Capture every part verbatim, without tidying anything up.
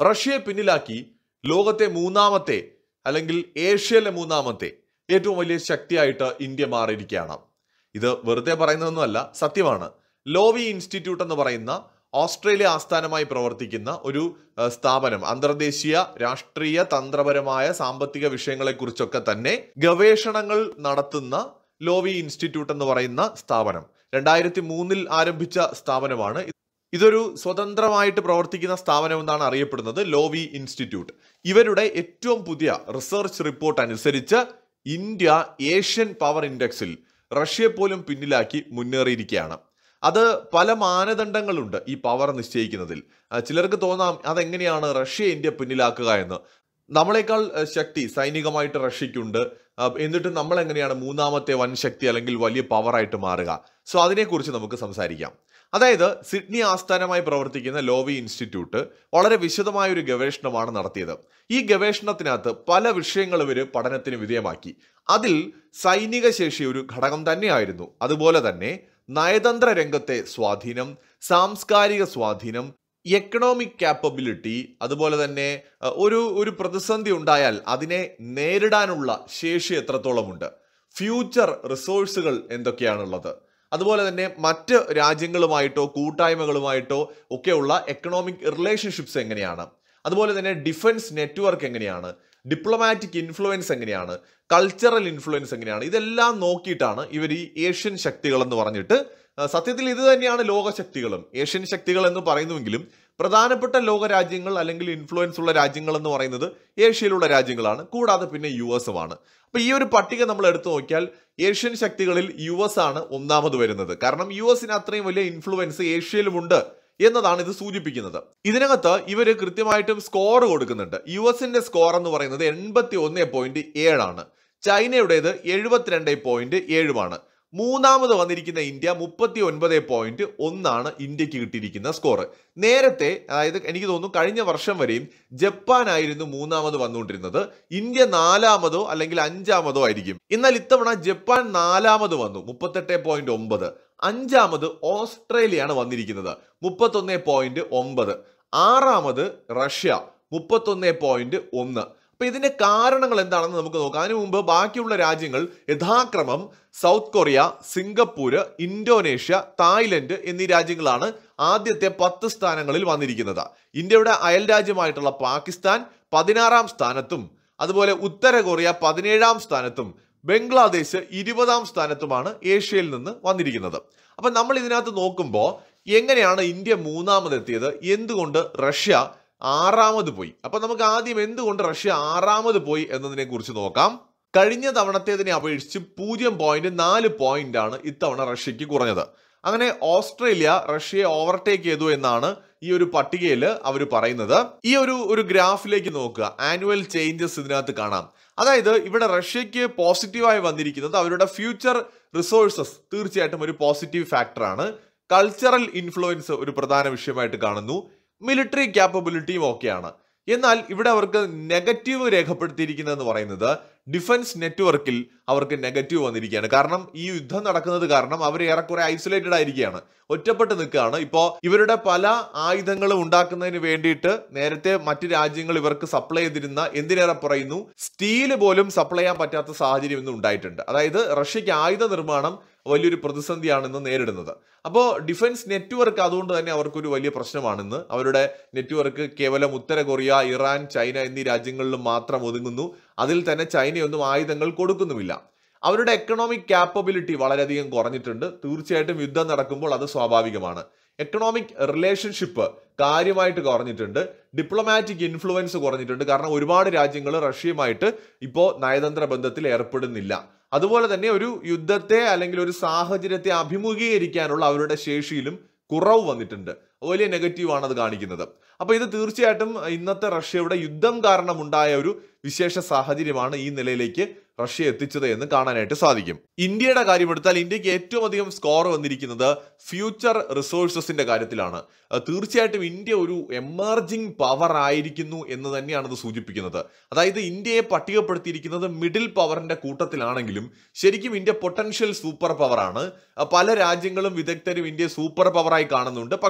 റഷ്യയെ പിന്നിലാക്കി ലോകത്തെ മൂന്നാമത്തെ അല്ലെങ്കിൽ ഏഷ്യയിലെ മൂന്നാമത്തെ ഏറ്റവും വലിയ ശക്തിയായിട്ട് ഇന്ത്യ മാറിയിരിക്കുകയാണ്. ഇത് വെറുതെ പറയുന്നതൊന്നുമല്ല, സത്യമാണ്. ലോവി ഇൻസ്റ്റിറ്റ്യൂട്ട് എന്ന് പറയുന്ന ഓസ്ട്രേലിയ ആസ്ഥാനമായി പ്രവർത്തിക്കുന്ന ഒരു സ്ഥാപനം അന്തർദേശീയ രാഷ്ട്രീയ തന്ത്രപരമായ സാമ്പത്തിക വിഷയങ്ങളെക്കുറിച്ചൊക്കെ തന്നെ ഗവേഷണങ്ങൾ നടത്തുന്ന ലോവി ഇൻസ്റ്റിറ്റ്യൂട്ട് എന്ന് പറയുന്ന സ്ഥാപനം രണ്ടായിരത്തി മൂന്നിൽ ആരംഭിച്ച സ്ഥാപനമാണ്. ഇതൊരു സ്വതന്ത്രമായിട്ട് പ്രവർത്തിക്കുന്ന സ്ഥാപനം എന്നാണ് അറിയപ്പെടുന്നത് ലോവി ഇൻസ്റ്റിറ്റ്യൂട്ട്. ഇവരുടെ ഏറ്റവും പുതിയ റിസർച്ച് റിപ്പോർട്ട് അനുസരിച്ച് ഇന്ത്യ ഏഷ്യൻ പവർ ഇൻഡെക്സിൽ റഷ്യയെ പോലും പിന്നിലാക്കി മുന്നേറിയിരിക്കുകയാണ്. അത് പല മാനദണ്ഡങ്ങളുണ്ട് ഈ പവർ നിശ്ചയിക്കുന്നതിൽ. ചിലർക്ക് തോന്നാം അതെങ്ങനെയാണ് റഷ്യ ഇന്ത്യ പിന്നിലാക്കുക എന്ന്. നമ്മളെക്കാൾ ശക്തി സൈനികമായിട്ട് റഷ്യക്കുണ്ട്, എന്നിട്ട് നമ്മൾ എങ്ങനെയാണ് മൂന്നാമത്തെ വൻ ശക്തി അല്ലെങ്കിൽ വലിയ പവറായിട്ട് മാറുക? സോ അതിനെക്കുറിച്ച് നമുക്ക് സംസാരിക്കാം. അതായത് സിഡ്നി ആസ്ഥാനമായി പ്രവർത്തിക്കുന്ന ലോവി ഇൻസ്റ്റിറ്റ്യൂട്ട് വളരെ വിശദമായ ഒരു ഗവേഷണമാണ് നടത്തിയത്. ഈ ഗവേഷണത്തിനകത്ത് പല വിഷയങ്ങൾ ഇവർ പഠനത്തിന് വിധേയമാക്കി. അതിൽ സൈനിക ശേഷി ഒരു ഘടകം തന്നെയായിരുന്നു. അതുപോലെ തന്നെ നയതന്ത്ര രംഗത്തെ സ്വാധീനം, സാംസ്കാരിക സ്വാധീനം, എക്കണോമിക് കാപ്പബിലിറ്റി, അതുപോലെ തന്നെ ഒരു ഒരു പ്രതിസന്ധി ഉണ്ടായാൽ അതിനെ നേരിടാനുള്ള ശേഷി എത്രത്തോളമുണ്ട്, ഫ്യൂച്ചർ റിസോഴ്സുകൾ എന്തൊക്കെയാണുള്ളത്, അതുപോലെ തന്നെ മറ്റ് രാജ്യങ്ങളുമായിട്ടോ കൂട്ടായ്മകളുമായിട്ടോ ഒക്കെയുള്ള എക്കണോമിക് റിലേഷൻഷിപ്സ് എങ്ങനെയാണ്, അതുപോലെ തന്നെ ഡിഫൻസ് നെറ്റ്വർക്ക് എങ്ങനെയാണ്, ഡിപ്ലോമാറ്റിക് ഇൻഫ്ലുവൻസ് എങ്ങനെയാണ്, കൾച്ചറൽ ഇൻഫ്ലുവൻസ് എങ്ങനെയാണ്, ഇതെല്ലാം നോക്കിയിട്ടാണ് ഇവർ ഈ ഏഷ്യൻ ശക്തികൾ എന്ന് പറഞ്ഞിട്ട്, സത്യത്തിൽ ഇത് തന്നെയാണ് ലോകശക്തികളും. ഏഷ്യൻ ശക്തികൾ എന്ന് പറയുന്നുവെങ്കിലും പ്രധാനപ്പെട്ട ലോക രാജ്യങ്ങൾ അല്ലെങ്കിൽ ഇൻഫ്ലുവൻസ് ഉള്ള രാജ്യങ്ങൾ എന്ന് പറയുന്നത് ഏഷ്യയിലുള്ള രാജ്യങ്ങളാണ്, കൂടാതെ പിന്നെ യു എസുമാണ്. അപ്പൊ ഈ ഒരു പട്ടിക നമ്മൾ എടുത്തു നോക്കിയാൽ ഏഷ്യൻ ശക്തികളിൽ യു എസ് ആണ് ഒന്നാമത് വരുന്നത്. കാരണം യു എസിന് അത്രയും വലിയ ഇൻഫ്ലുവൻസ് ഏഷ്യയിലുമുണ്ട് എന്നതാണ് ഇത് സൂചിപ്പിക്കുന്നത്. ഇതിനകത്ത് ഇവര് കൃത്യമായിട്ടും സ്കോർ കൊടുക്കുന്നുണ്ട്. യു എസിന്റെ സ്കോർ എന്ന് പറയുന്നത് എൺപത്തി ഒന്ന് പോയിന്റ് ഏഴാണ്, ചൈനയുടേത് എഴുപത്തിരണ്ട് പോയിന്റ് ഏഴുമാണ്. മൂന്നാമത് വന്നിരിക്കുന്ന ഇന്ത്യ മുപ്പത്തി ഒൻപത് പോയിന്റ് ഒന്നാണ് ഇന്ത്യക്ക് കിട്ടിയിരിക്കുന്ന സ്കോർ. നേരത്തെ, അതായത് എനിക്ക് തോന്നുന്നു കഴിഞ്ഞ വർഷം വരെയും ജപ്പാൻ ആയിരുന്നു മൂന്നാമത് വന്നുകൊണ്ടിരുന്നത്. ഇന്ത്യ നാലാമതോ അല്ലെങ്കിൽ അഞ്ചാമതോ ആയിരിക്കും. എന്നാൽ ഇത്തവണ ജപ്പാൻ നാലാമത് വന്നു, മുപ്പത്തെട്ട് പോയിന്റ് ഒമ്പത്. അഞ്ചാമത് ഓസ്ട്രേലിയയാണ് വന്നിരിക്കുന്നത്, മുപ്പത്തൊന്ന് പോയിന്റ് ഒമ്പത്. ആറാമത് റഷ്യ, മുപ്പത്തൊന്ന് പോയിന്റ് ഒന്ന്. അപ്പൊ ഇതിന്റെ കാരണങ്ങൾ എന്താണെന്ന് നമുക്ക് നോക്കാം. അതിനു മുമ്പ് ബാക്കിയുള്ള രാജ്യങ്ങൾ യഥാക്രമം South Korea, Singapore, Indonesia, Thailand എന്നീ രാജ്യങ്ങളാണ് ആദ്യത്തെ പത്ത് സ്ഥാനങ്ങളിൽ വന്നിരിക്കുന്നത്. ഇന്ത്യയുടെ അയൽ രാജ്യമായിട്ടുള്ള പാകിസ്ഥാൻ പതിനാറാം സ്ഥാനത്തും, അതുപോലെ ഉത്തര കൊറിയ പതിനേഴാം സ്ഥാനത്തും, ബംഗ്ലാദേശ് ഇരുപതാം സ്ഥാനത്തുമാണ് ഏഷ്യയിൽ നിന്ന് വന്നിരിക്കുന്നത്. അപ്പൊ നമ്മൾ ഇതിനകത്ത് നോക്കുമ്പോൾ എങ്ങനെയാണ് ഇന്ത്യ മൂന്നാമതെത്തിയത്, എന്തുകൊണ്ട് റഷ്യ ആറാമത് പോയി? അപ്പൊ നമുക്ക് ആദ്യം എന്തുകൊണ്ട് റഷ്യ ആറാമത് പോയി എന്നതിനെ കുറിച്ച് നോക്കാം. കഴിഞ്ഞ തവണത്തേതിനെ അപേക്ഷിച്ച് പൂജ്യം പോയിന്റ് നാല് പോയിന്റ് ആണ് ഇത്തവണ റഷ്യക്ക് കുറഞ്ഞത്. അങ്ങനെ ഓസ്ട്രേലിയ റഷ്യയെ ഓവർടേക്ക് ചെയ്തു എന്നാണ് ഈ ഒരു പട്ടികയിൽ അവർ പറയുന്നത്. ഈ ഒരു ഒരു ഗ്രാഫിലേക്ക് നോക്കുക, ആനുവൽ ചേഞ്ചസ് ഇതിനകത്ത് കാണാം. അതായത് ഇവിടെ റഷ്യക്ക് പോസിറ്റീവായി വന്നിരിക്കുന്നത് അവരുടെ ഫ്യൂച്ചർ റിസോഴ്സസ് തീർച്ചയായിട്ടും ഒരു പോസിറ്റീവ് ഫാക്ടറാണ്. കൾച്ചറൽ ഇൻഫ്ലുവൻസ് ഒരു പ്രധാന വിഷയമായിട്ട് കാണുന്നു. മിലിറ്ററി ക്യാപ്പബിലിറ്റിയും ഓക്കെയാണ്. എന്നാൽ ഇവിടെ അവർക്ക് നെഗറ്റീവ് രേഖപ്പെടുത്തിയിരിക്കുന്നതെന്ന് പറയുന്നത് ഡിഫൻസ് നെറ്റ്വർക്കിൽ അവർക്ക് നെഗറ്റീവ് വന്നിരിക്കുകയാണ്. കാരണം ഈ യുദ്ധം നടക്കുന്നത് കാരണം അവർ ഏറെക്കുറെ ഐസൊലേറ്റഡ് ആയിരിക്കുകയാണ്, ഒറ്റപ്പെട്ട് നിൽക്കുകയാണ്. ഇപ്പോൾ ഇവരുടെ പല ആയുധങ്ങളും ഉണ്ടാക്കുന്നതിന് വേണ്ടിയിട്ട് നേരത്തെ മറ്റു രാജ്യങ്ങൾ ഇവർക്ക് സപ്ലൈ ചെയ്തിരുന്ന, എന്തിനേറെ പറയുന്നു, സ്റ്റീല് പോലും സപ്ലൈ ചെയ്യാൻ പറ്റാത്ത സാഹചര്യം ഇന്ന് ഉണ്ടായിട്ടുണ്ട്. അതായത് റഷ്യക്ക് ആയുധ നിർമ്മാണം വലിയൊരു പ്രതിസന്ധിയാണെന്ന് നേരിടുന്നത്. അപ്പോൾ ഡിഫൻസ് നെറ്റ്വർക്ക് അതുകൊണ്ട് തന്നെ അവർക്കൊരു വലിയ പ്രശ്നമാണെന്ന്. അവരുടെ നെറ്റ്വർക്ക് കേവലം ഉത്തര കൊറിയ, ഇറാൻ, ചൈന എന്നീ രാജ്യങ്ങളിലും മാത്രം ഒതുങ്ങുന്നു. അതിൽ തന്നെ ചൈനയൊന്നും ആയുധങ്ങൾ കൊടുക്കുന്നുമില്ല. അവരുടെ എക്കണോമിക് ക്യാപ്പബിലിറ്റി വളരെയധികം കുറഞ്ഞിട്ടുണ്ട്. തീർച്ചയായിട്ടും യുദ്ധം നടക്കുമ്പോൾ അത് സ്വാഭാവികമാണ്. എക്കണോമിക് റിലേഷൻഷിപ്പ് കാര്യമായിട്ട് കുറഞ്ഞിട്ടുണ്ട്. ഡിപ്ലോമാറ്റിക് ഇൻഫ്ലുവൻസ് കുറഞ്ഞിട്ടുണ്ട്. കാരണം ഒരുപാട് രാജ്യങ്ങൾ റഷ്യയുമായിട്ട് ഇപ്പോൾ നയതന്ത്ര ബന്ധത്തിൽ ഏർപ്പെടുന്നില്ല. അതുപോലെ തന്നെ ഒരു യുദ്ധത്തെ അല്ലെങ്കിൽ ഒരു സാഹചര്യത്തെ അഭിമുഖീകരിക്കാനുള്ള അവരുടെ ശേഷിയിലും കുറവ് വന്നിട്ടുണ്ട്. വലിയ നെഗറ്റീവാണ് അത് കാണിക്കുന്നത്. അപ്പൊ ഇത് തീർച്ചയായിട്ടും ഇന്നത്തെ റഷ്യയുടെ യുദ്ധം കാരണം ഉണ്ടായ ഒരു വിശേഷ സാഹചര്യമാണ് ഈ നിലയിലേക്ക് റഷ്യ എത്തിച്ചത് എന്ന് കാണാനായിട്ട് സാധിക്കും. ഇന്ത്യയുടെ കാര്യമെടുത്താൽ ഇന്ത്യക്ക് ഏറ്റവും അധികം സ്കോർ വന്നിരിക്കുന്നത് ഫ്യൂച്ചർ റിസോഴ്സസിന്റെ കാര്യത്തിലാണ്. തീർച്ചയായിട്ടും ഇന്ത്യ ഒരു എമർജിംഗ് പവർ ആയിരിക്കുന്നു എന്ന് തന്നെയാണ് ഇത് സൂചിപ്പിക്കുന്നത്. അതായത് ഇന്ത്യയെ പട്ടികപ്പെടുത്തിയിരിക്കുന്നത് മിഡിൽ പവറിന്റെ കൂട്ടത്തിലാണെങ്കിലും ശരിക്കും ഇന്ത്യ പൊട്ടൻഷ്യൽ സൂപ്പർ പവർ ആണ്. പല രാജ്യങ്ങളും വിദഗ്ധരും ഇന്ത്യയെ സൂപ്പർ പവറായി കാണുന്നുണ്ട്. പക്ഷേ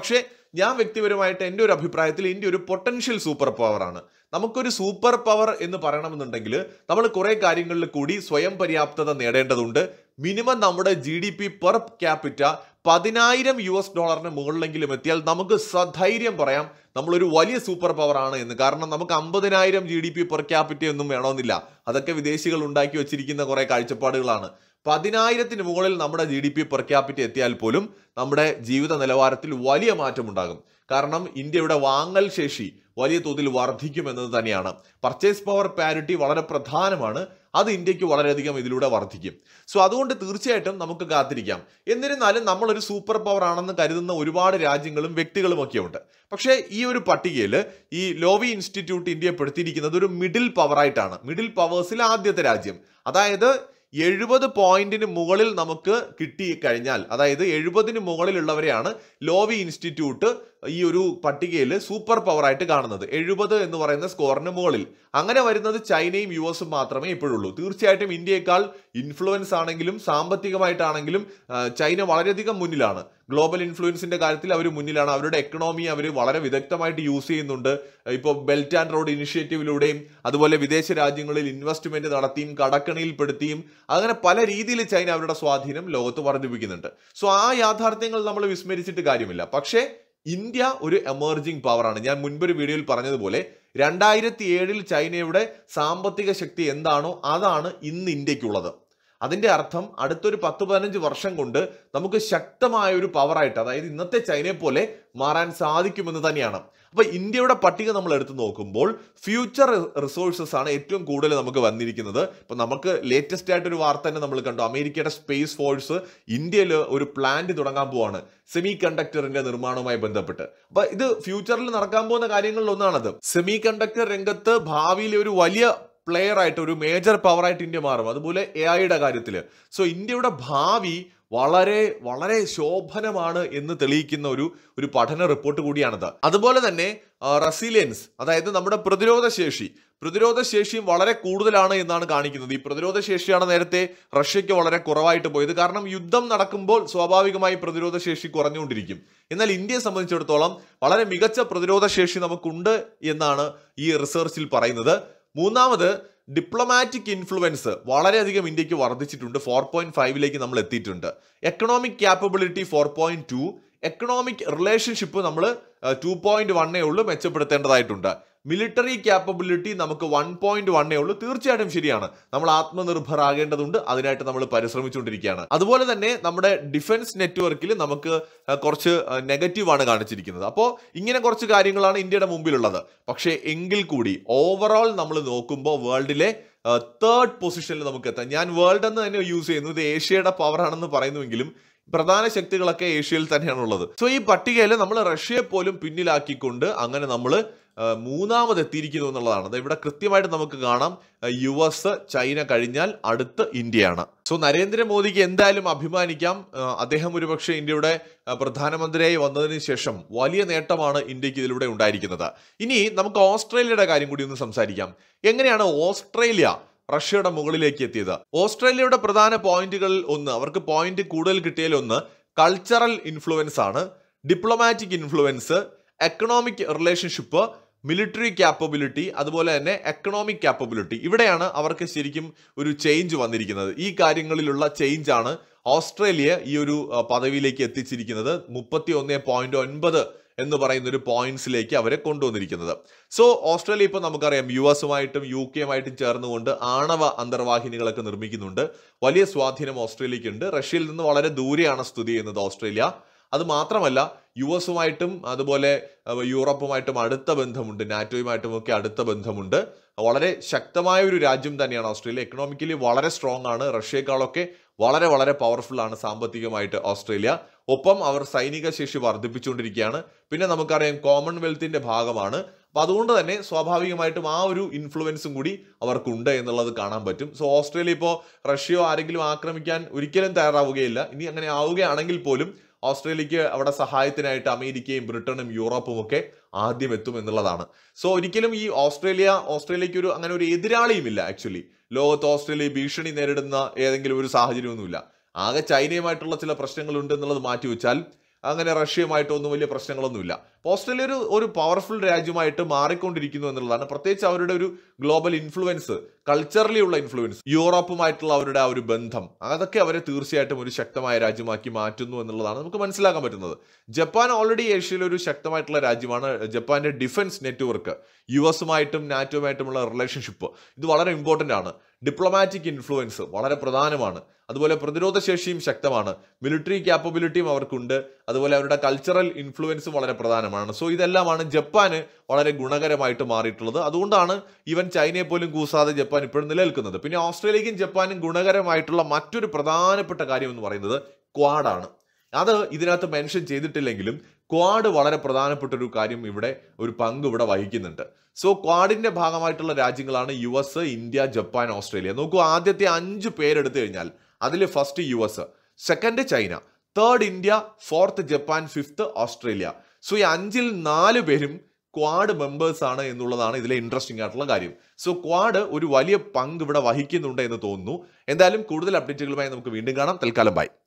ഞാൻ വ്യക്തിപരമായിട്ട് എൻ്റെ ഒരു അഭിപ്രായത്തിൽ ഇന്ത്യ ഒരു പൊട്ടൻഷ്യൽ സൂപ്പർ പവർ ആണ്. നമുക്കൊരു സൂപ്പർ പവർ എന്ന് പറയണമെന്നുണ്ടെങ്കിൽ നമ്മൾ കുറെ കാര്യങ്ങളിൽ കൂടി സ്വയം പര്യാപ്തത നേടേണ്ടതുണ്ട്. മിനിമം നമ്മുടെ G D P per capita പതിനായിരം യു എസ് ഡോളറിന് മുകളിലെങ്കിലും എത്തിയാൽ നമുക്ക് സധൈര്യം പറയാം നമ്മളൊരു വലിയ സൂപ്പർ പവർ ആണ് എന്ന്. കാരണം നമുക്ക് അമ്പതിനായിരം G D P per capita ഒന്നും വേണമെന്നില്ല. അതൊക്കെ വിദേശികൾ ഉണ്ടാക്കി വെച്ചിരിക്കുന്ന കുറെ കാഴ്ചപ്പാടുകളാണ്. പതിനായിരത്തിന് മുകളിൽ നമ്മുടെ G D P per capita എത്തിയാൽ പോലും നമ്മുടെ ജീവിത നിലവാരത്തിൽ വലിയ മാറ്റം ഉണ്ടാകും. കാരണം ഇന്ത്യയുടെ വാങ്ങൽ ശേഷി വലിയ തോതിൽ വർദ്ധിക്കുമെന്നത് തന്നെയാണ്. പർച്ചേസ് പവർ പാരിറ്റി വളരെ പ്രധാനമാണ്. അത് ഇന്ത്യക്ക് വളരെയധികം ഇതിലൂടെ വർദ്ധിക്കും. സോ അതുകൊണ്ട് തീർച്ചയായിട്ടും നമുക്ക് കാത്തിരിക്കാം. എന്നിരുന്നാലും നമ്മളൊരു സൂപ്പർ പവർ ആണെന്ന് കരുതുന്ന ഒരുപാട് രാജ്യങ്ങളും വ്യക്തികളും ഒക്കെ ഉണ്ട്. പക്ഷേ ഈ ഒരു പട്ടികയിൽ ഈ ലോവി ഇൻസ്റ്റിറ്റ്യൂട്ട് ഇന്ത്യയെ പെടുത്തിയിരിക്കുന്നത് ഒരു മിഡിൽ പവറായിട്ടാണ്. മിഡിൽ പവേഴ്സിൽ ആദ്യത്തെ രാജ്യം. അതായത് എഴുപത് പോയിന്റിന് മുകളിൽ നമുക്ക് കിട്ടി കഴിഞ്ഞാൽ, അതായത് എഴുപതിന് മുകളിലുള്ളവരെയാണ് ലോവി ഇൻസ്റ്റിറ്റ്യൂട്ട് ഈ ഒരു പട്ടികയിൽ സൂപ്പർ പവർ ആയിട്ട് കാണുന്നത്. എഴുപത് എന്ന് പറയുന്ന സ്കോറിന് മുകളിൽ. അങ്ങനെ വരുന്നത് ചൈനയും യു എസും മാത്രമേ ഇപ്പോഴുള്ളൂ. തീർച്ചയായിട്ടും ഇന്ത്യയേക്കാൾ ഇൻഫ്ലുവൻസ് ആണെങ്കിലും സാമ്പത്തികമായിട്ടാണെങ്കിലും ചൈന വളരെയധികം മുന്നിലാണ്. ഗ്ലോബൽ ഇൻഫ്ലുവൻസിന്റെ കാര്യത്തിൽ അവർ മുന്നിലാണ്. അവരുടെ എക്കണോമി അവർ വളരെ വിദഗ്ധമായിട്ട് യൂസ് ചെയ്യുന്നുണ്ട്. ഇപ്പോൾ ബെൽറ്റ് ആൻഡ് റോഡ് ഇനിഷ്യേറ്റീവിലൂടെയും അതുപോലെ വിദേശ രാജ്യങ്ങളിൽ ഇൻവെസ്റ്റ്മെന്റ് നടത്തിയും കടക്കണിയിൽപ്പെടുത്തിയും അങ്ങനെ പല രീതിയിൽ ചൈന അവരുടെ സ്വാധീനം ലോകത്ത് വർദ്ധിപ്പിക്കുന്നുണ്ട്. സോ ആ യാഥാർത്ഥ്യങ്ങൾ നമ്മൾ വിസ്മരിച്ചിട്ട് കാര്യമില്ല. പക്ഷേ ഇന്ത്യ ഒരു എമർജിംഗ് പവറാണ്. ഞാൻ മുൻപൊരു വീഡിയോയിൽ പറഞ്ഞതുപോലെ രണ്ടായിരത്തി ഏഴിൽ ചൈനയുടെ സാമ്പത്തിക ശക്തി എന്താണോ അതാണ് ഇന്ന് ഇന്ത്യക്കുള്ളത്. അതിന്റെ അർത്ഥം അടുത്തൊരു പത്ത് പതിനഞ്ച് വർഷം കൊണ്ട് നമുക്ക് ശക്തമായ ഒരു പവറായിട്ട്, അതായത് ഇന്നത്തെ ചൈനയെ പോലെ മാറാൻ സാധിക്കുമെന്ന് തന്നെയാണ്. അപ്പൊ ഇന്ത്യയുടെ പട്ടിക നമ്മൾ എടുത്തു നോക്കുമ്പോൾ ഫ്യൂച്ചർ റിസോഴ്സസ് ആണ് ഏറ്റവും കൂടുതൽ നമുക്ക് വന്നിരിക്കുന്നത്. ഇപ്പൊ നമുക്ക് ലേറ്റസ്റ്റ് ആയിട്ടൊരു വാർത്ത തന്നെ നമ്മൾ കണ്ടു. അമേരിക്കയുടെ സ്പേസ് ഫോഴ്സ് ഇന്ത്യയിൽ ഒരു പ്ലാന്റ് തുടങ്ങാൻ പോവാണ് സെമി കണ്ടക്ടറിന്റെ നിർമ്മാണവുമായി ബന്ധപ്പെട്ട്. അപ്പൊ ഇത് ഫ്യൂച്ചറിൽ നടക്കാൻ പോകുന്ന കാര്യങ്ങളിൽ ഒന്നാണത്. സെമി കണ്ടക്ടർ രംഗത്ത് ഭാവിയിലെ ഒരു വലിയ പ്ലെയർ ആയിട്ട്, ഒരു മേജർ പവർ ആയിട്ട് ഇന്ത്യ മാറും. അതുപോലെ എ ഐയുടെ കാര്യത്തിൽ. സോ ഇന്ത്യയുടെ ഭാവി വളരെ വളരെ ശോഭനമാണ് എന്ന് തെളിയിക്കുന്ന ഒരു ഒരു പഠന റിപ്പോർട്ട് കൂടിയാണിത്. അതുപോലെ തന്നെ റെസിലിയൻസ്, അതായത് നമ്മുടെ പ്രതിരോധ ശേഷി പ്രതിരോധ ശേഷിയും വളരെ കൂടുതലാണ് എന്നാണ് കാണിക്കുന്നത്. ഈ പ്രതിരോധ ശേഷിയാണ് നേരത്തെ റഷ്യക്ക് വളരെ കുറവായിട്ട് പോയത്. കാരണം യുദ്ധം നടക്കുമ്പോൾ സ്വാഭാവികമായി പ്രതിരോധ ശേഷി കുറഞ്ഞുകൊണ്ടിരിക്കും. എന്നാൽ ഇന്ത്യയെ സംബന്ധിച്ചിടത്തോളം വളരെ മികച്ച പ്രതിരോധ ശേഷി നമുക്കുണ്ട് എന്നാണ് ഈ റിസർച്ചിൽ പറയുന്നത്. മൂന്നാമത് ഡിപ്ലോമാറ്റിക് ഇൻഫ്ലുവൻസ് വളരെയധികം ഇന്ത്യക്ക് വർദ്ധിച്ചിട്ടുണ്ട്. ഫോർ പോയിന്റ് ഫൈവിലേക്ക് നമ്മൾ എത്തിയിട്ടുണ്ട്. Economic capability four point two, economic relationship നമ്മൾ ടു പോയിന്റ് വണ്ണേ ഉള്ളൂ, മെച്ചപ്പെടുത്തേണ്ടതായിട്ടുണ്ട്. മിലിറ്ററി ക്യാപ്പബിലിറ്റി നമുക്ക് വൺ പോയിന്റ് വണ്ണേ ഉള്ളൂ. തീർച്ചയായിട്ടും ശരിയാണ്, നമ്മൾ ആത്മനിർഭർ ആകേണ്ടതുണ്ട്. അതിനായിട്ട് നമ്മൾ പരിശ്രമിച്ചുകൊണ്ടിരിക്കുകയാണ്. അതുപോലെ തന്നെ നമ്മുടെ ഡിഫൻസ് നെറ്റ്വർക്കിൽ നമുക്ക് കുറച്ച് നെഗറ്റീവാണ് കാണിച്ചിരിക്കുന്നത്. അപ്പോൾ ഇങ്ങനെ കുറച്ച് കാര്യങ്ങളാണ് ഇന്ത്യയുടെ മുമ്പിലുള്ളത്. പക്ഷേ എങ്കിൽ കൂടി ഓവറോൾ നമ്മൾ നോക്കുമ്പോൾ വേൾഡിലെ തേർഡ് പൊസിഷനിൽ നമുക്ക് എത്താം. ഞാൻ വേൾഡ് എന്ന് തന്നെ യൂസ് ചെയ്യുന്നു. ഇത് ഏഷ്യയുടെ പവർ ആണെന്ന് പറയുന്നുവെങ്കിലും പ്രധാന ശക്തികളൊക്കെ ഏഷ്യയിൽ തന്നെയാണുള്ളത്. സോ ഈ പട്ടികയിൽ നമ്മൾ റഷ്യയെ പോലും പിന്നിലാക്കിക്കൊണ്ട് അങ്ങനെ നമ്മൾ മൂന്നാമത് എത്തിയിരിക്കുന്നു എന്നുള്ളതാണ്. ഇവിടെ കൃത്യമായിട്ട് നമുക്ക് കാണാം യു എസ്, ചൈന കഴിഞ്ഞാൽ അടുത്ത് ഇന്ത്യയാണ്. സോ നരേന്ദ്രമോദിക്ക് എന്തായാലും അഭിമാനിക്കാം. അദ്ദേഹം ഒരുപക്ഷെ ഇന്ത്യയുടെ പ്രധാനമന്ത്രിയായി വന്നതിന് ശേഷം വലിയ നേട്ടമാണ് ഇന്ത്യക്ക് ഇതിലൂടെ ഉണ്ടായിരിക്കുന്നത്. ഇനി നമുക്ക് ഓസ്ട്രേലിയയുടെ കാര്യം കൂടി ഒന്ന് സംസാരിക്കാം. എങ്ങനെയാണ് ഓസ്ട്രേലിയ റഷ്യയുടെ മുകളിലേക്ക് എത്തിയത്? ഓസ്ട്രേലിയയുടെ പ്രധാന പോയിന്റുകളിൽ ഒന്ന്, അവർക്ക് പോയിന്റ് കൂടുതൽ കിട്ടിയതിൽ ഒന്ന് കൾച്ചറൽ ഇൻഫ്ലുവൻസ് ആണ്, diplomatic influence, economic relationship, military capability, അതുപോലെ തന്നെ എക്കണോമിക് ക്യാപ്പബിലിറ്റി. ഇവിടെയാണ് അവർക്ക് ശരിക്കും ഒരു ചേഞ്ച് വന്നിരിക്കുന്നത്. ഈ കാര്യങ്ങളിലുള്ള ചേഞ്ച് ആണ് ഓസ്ട്രേലിയ ഈ ഒരു പദവിയിലേക്ക് എത്തിച്ചിരിക്കുന്നത്. മുപ്പത്തി ഒന്ന് പോയിന്റ് ഒൻപത് എന്ന് പറയുന്ന ഒരു പോയിന്റ്സിലേക്ക് അവരെ കൊണ്ടുവന്നിരിക്കുന്നത്. സോ ഓസ്ട്രേലിയ ഇപ്പോൾ നമുക്കറിയാം യു എസുമായിട്ടും യു കെയുമായിട്ടും ചേർന്നുകൊണ്ട് ആണവ അന്തർവാഹിനികളൊക്കെ നിർമ്മിക്കുന്നുണ്ട്. വലിയ സ്വാധീനം ഓസ്ട്രേലിയക്ക് ഉണ്ട്. റഷ്യയിൽ നിന്ന് വളരെ ദൂരെയാണ് സ്ഥിതി ചെയ്യുന്നത് ഓസ്ട്രേലിയ. അത് മാത്രമല്ല യു എസുമായിട്ടും അതുപോലെ യൂറോപ്പുമായിട്ടും അടുത്ത ബന്ധമുണ്ട്, നാറ്റോയുമായിട്ടും ഒക്കെ അടുത്ത ബന്ധമുണ്ട്. വളരെ ശക്തമായ ഒരു രാജ്യം തന്നെയാണ് ഓസ്ട്രേലിയ. എക്കണോമിക്കലി വളരെ സ്ട്രോങ് ആണ്. റഷ്യയെക്കാളൊക്കെ വളരെ വളരെ പവർഫുൾ ആണ് സാമ്പത്തികമായിട്ട് ഓസ്ട്രേലിയ. ഒപ്പം അവർ സൈനിക ശേഷി വർദ്ധിപ്പിച്ചുകൊണ്ടിരിക്കുകയാണ്. പിന്നെ നമുക്കറിയാം കോമൺവെൽത്തിന്റെ ഭാഗമാണ്. അപ്പൊ അതുകൊണ്ട് തന്നെ സ്വാഭാവികമായിട്ടും ആ ഒരു ഇൻഫ്ലുവൻസും കൂടി അവർക്കുണ്ട് എന്നുള്ളത് കാണാൻ പറ്റും. സോ ഓസ്ട്രേലിയ ഇപ്പോൾ റഷ്യയോ ആരെങ്കിലും ആക്രമിക്കാൻ ഒരിക്കലും തയ്യാറാവുകയില്ല. ഇനി അങ്ങനെ ആവുകയാണെങ്കിൽ പോലും ഓസ്ട്രേലിയക്ക് അവിടെ സഹായത്തിനായിട്ട് അമേരിക്കയും ബ്രിട്ടനും യൂറോപ്പും ഒക്കെ ആദ്യം എത്തും എന്നുള്ളതാണ്. സോ ഒരിക്കലും ഈ ഓസ്ട്രേലിയ ഓസ്ട്രേലിയക്ക് ഒരു അങ്ങനെ ഒരു എതിരാളിയുമില്ല. ആക്ച്വലി ലോകത്ത് ഓസ്ട്രേലിയ ഭീഷണി നേരിടുന്ന ഏതെങ്കിലും ഒരു സാഹചര്യമൊന്നുമില്ല. ആകെ ചൈനയുമായിട്ടുള്ള ചില പ്രശ്നങ്ങളുണ്ട് എന്നുള്ളത് മാറ്റിവെച്ചാൽ അങ്ങനെ റഷ്യയുമായിട്ടൊന്നും വലിയ പ്രശ്നങ്ങളൊന്നുമില്ല. ഓസ്ട്രേലിയ ഒരു ഒരു പവർഫുൾ രാജ്യമായിട്ട് മാറിക്കൊണ്ടിരിക്കുന്നു എന്നുള്ളതാണ്. പ്രത്യേകിച്ച് അവരുടെ ഒരു ഗ്ലോബൽ ഇൻഫ്ലുവൻസ്, കൾച്ചറലി ഉള്ള ഇൻഫ്ലുവൻസ്, യൂറോപ്പുമായിട്ടുള്ള അവരുടെ ആ ഒരു ബന്ധം, അതൊക്കെ അവരെ തീർച്ചയായിട്ടും ഒരു ശക്തമായ രാജ്യമാക്കി മാറ്റുന്നു എന്നുള്ളതാണ് നമുക്ക് മനസ്സിലാക്കാൻ പറ്റുന്നത്. ജപ്പാൻ ഓൾറെഡി ഏഷ്യയിലെ ഒരു ശക്തമായിട്ടുള്ള രാജ്യമാണ്. ജപ്പാന്റെ ഡിഫൻസ് നെറ്റ്വർക്ക്, യു എസുമായിട്ടും നാറ്റോയുമായിട്ടുമുള്ള റിലേഷൻഷിപ്പ് ഇത് വളരെ ഇമ്പോർട്ടൻ്റ് ആണ്. ഡിപ്ലോമാറ്റിക് ഇൻഫ്ലുവൻസ് വളരെ പ്രധാനമാണ്. അതുപോലെ പ്രതിരോധ ശേഷിയും ശക്തമാണ്. മിലിറ്ററി ക്യാപ്പബിലിറ്റിയും അവർക്കുണ്ട്. അതുപോലെ അവരുടെ കൾച്ചറൽ ഇൻഫ്ലുവൻസും വളരെ പ്രധാനമാണ്. സോ ഇതെല്ലാമാണ് ജപ്പാന് വളരെ ഗുണകരമായിട്ട് മാറിയിട്ടുള്ളത്. അതുകൊണ്ടാണ് ഈവൻ ചൈനയെ പോലും കൂസാതെ ജപ്പാൻ ഇപ്പോഴും നിലനിൽക്കുന്നത്. പിന്നെ ഓസ്ട്രേലിയക്കും ജപ്പാനും ഗുണകരമായിട്ടുള്ള മറ്റൊരു പ്രധാനപ്പെട്ട കാര്യം എന്ന് പറയുന്നത് ക്വാഡാണ്. അത് ഇതിനകത്ത് മെൻഷൻ ചെയ്തിട്ടില്ലെങ്കിലും ക്വാഡ് വളരെ പ്രധാനപ്പെട്ട ഒരു കാര്യം ഇവിടെ ഒരു പങ്ക് ഇവിടെ വഹിക്കുന്നുണ്ട്. സോ ക്വാഡിന്റെ ഭാഗമായിട്ടുള്ള രാജ്യങ്ങളാണ് U S, India, Japan, Australia. നോക്കൂ, ആദ്യത്തെ അഞ്ച് പേരെടുത്തു കഴിഞ്ഞാൽ അതിൽ first U S, second China, third India, fourth Japan, fifth Australia. So ഈ അഞ്ചിൽ നാല് പേരും ക്വാഡ് മെമ്പേഴ്സ് ആണ് എന്നുള്ളതാണ് ഇതിലെ ഇൻട്രസ്റ്റിംഗ് ആയിട്ടുള്ള കാര്യം. സോ ക്വാഡ് ഒരു വലിയ പങ്ക് ഇവിടെ വഹിക്കുന്നുണ്ട് എന്ന് തോന്നുന്നു. എന്തായാലും കൂടുതൽ അപ്ഡേറ്റുകളുമായി നമുക്ക് വീണ്ടും കാണാം. തൽക്കാലം ബൈ.